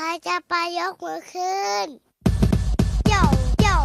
รจะไปยกมือขึ้นโยโย่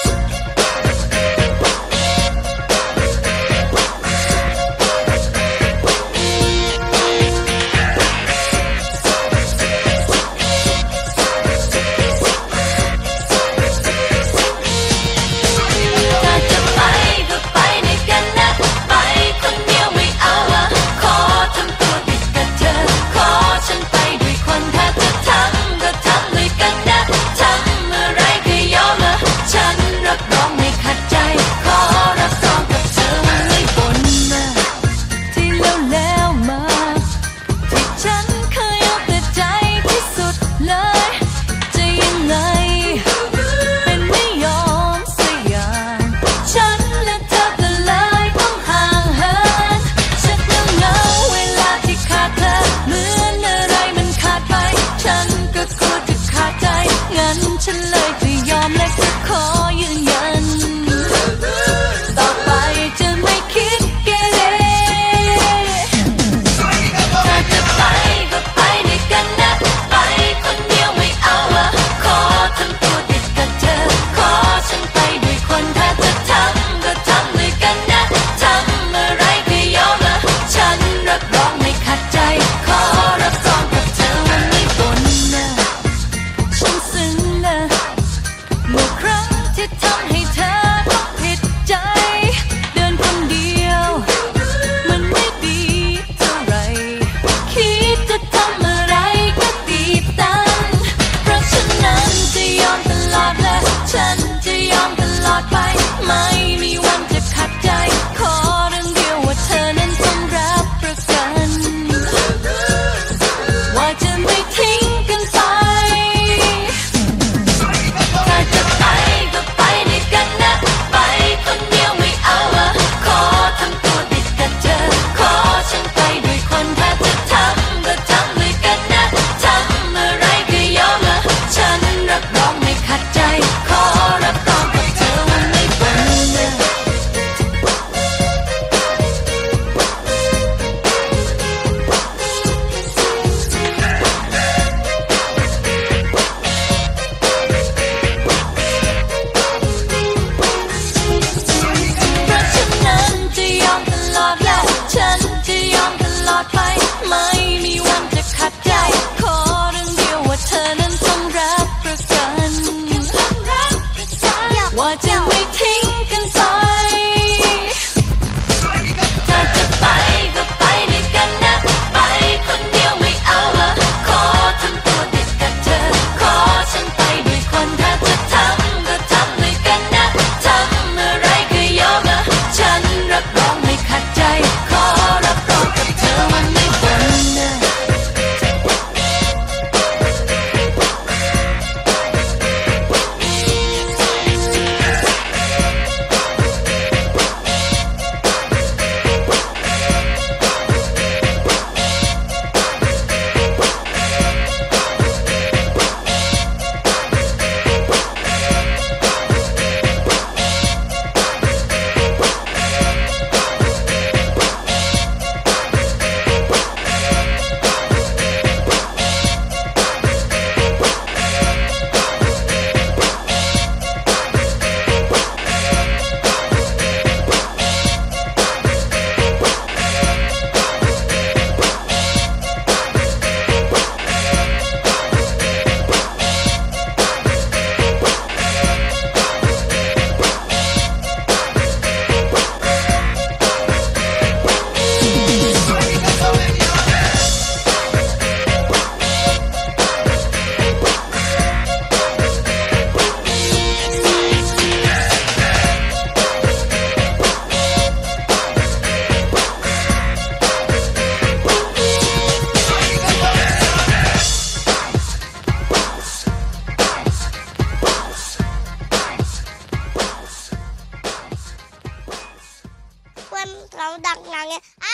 ฉันเลยจะยอมและจะขอยืนยันต่อไปจะไม่คิดเกเรถ้าจะไปก็ไปด้วยกันนะไปคนเดียวไม่เอาอะขอทำตัวติดกับเธอขอฉันไปด้วยคนถ้าจะทำก็ทำด้วยกันนะทำอะไรก็ยอมอะฉันรับรองไม่ขัดใจขอรับรองกับเธอว่าไม่บ่นนะฉันซึ้งเมื่อครั้งที่ทำให้เธอต้องผิดใจเดินคนเดียวมันไม่ดีเท่าไรคิดจะทำอะไรก็ตีตันเพราะฉะนั้นจะยอมตลอดและฉันจะยอมตลอดไปไม่มีวันจะขัดใจขอเรื่องเดียวว่าเธอนั้นต้องรับประกันว่าจะไม่ทิ้งกันไปฉันจะยอมตลอดไปไม่มีวันจะขัดใจขอเรื่องเดียวว่าเธอนั้นต้องรับประกันว่าจะไม่ทิ้งกันไปถ้าจะไปก็ไปด้วยกันนะไปคนเดียวไม่เอาอะขอทำตัวติดกับเธอขอฉันไปด้วยคนถ้าจะทำก็ทำด้วยกันนะทำอะไรก็ยอมอะฉันรับรองไม่ขัดใจเราดักหนังไง